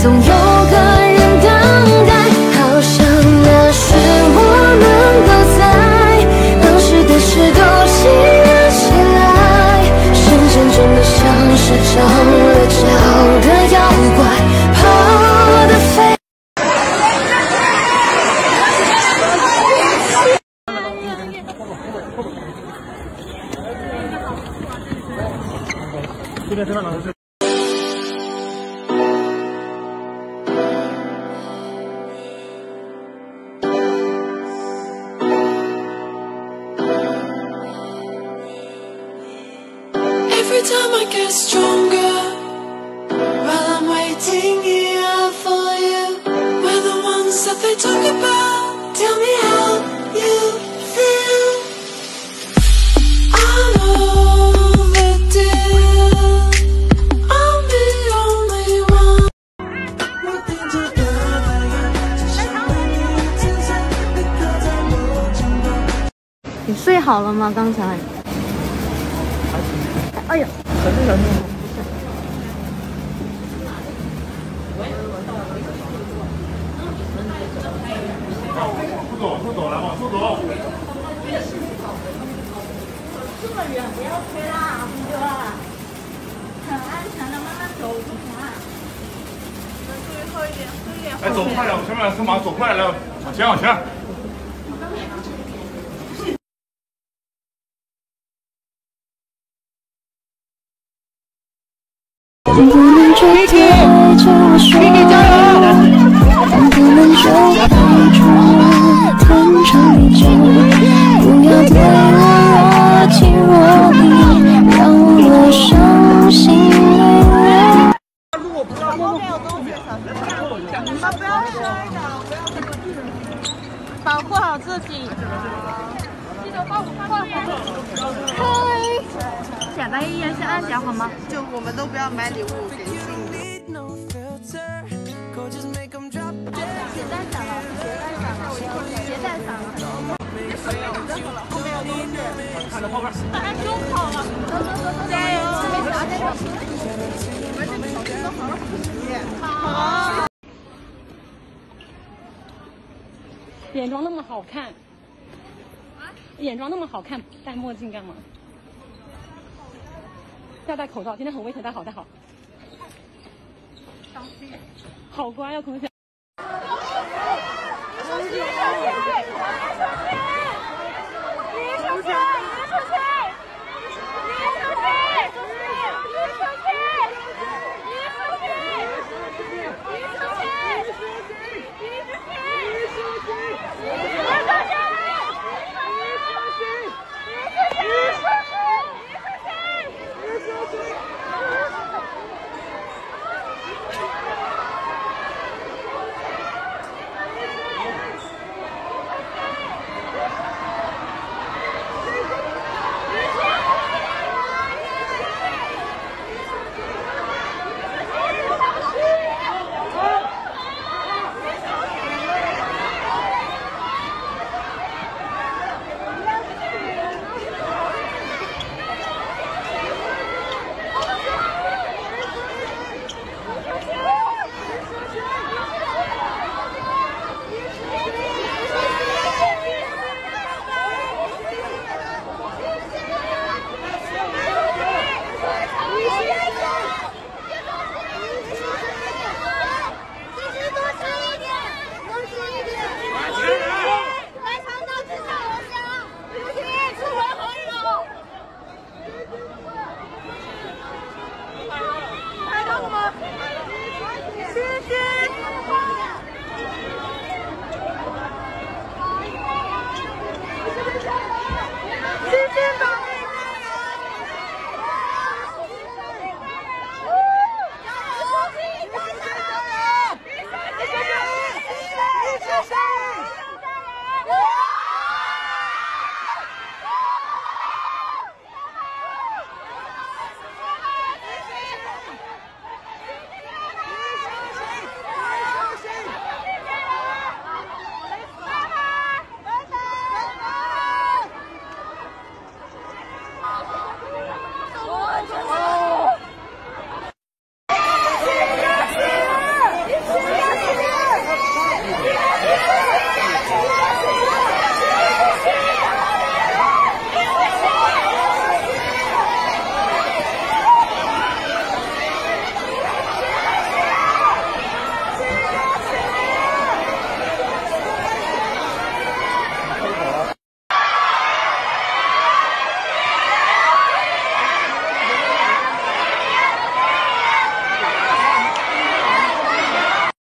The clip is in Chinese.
总有个人等待。好像那时我们都在，当时的事都记了起来，时间真的像是长了脚的妖怪，跑得飞。 这边身上拿的是。 Every time I get stronger, while I'm waiting here for you, we're the ones that they talk about. Tell me how you feel. I'm overdue. I'm the only one. Working together, just showing you to say because I know you know. 你睡好了吗？刚才？哎呀， 小心小心！速走，来往速走。 这么远不要推啦，红哥，很安全的，慢慢走就行了。注意后一点，注意点。 哎，走快点，前面是马，走快点，来，往前往前。 不能就对着我说，不能就陪着我天长地久，不要对我若即若离，让我伤心泪流。 老公没有东西，小心！你们不要摔倒，不要保护好自己。记得帮我放电。嗨。 简单一言先按讲好吗？就我们都不要买礼物给信。鞋带散了，鞋带散了。后面有东西。 看着后边。 大家都跑了，走，加油！没啥那种。我们这小队都好好好。 眼妆那么好看，眼妆那么好看，戴墨镜干嘛？ 要戴口罩，今天很危险，戴好。好乖啊，孔雪。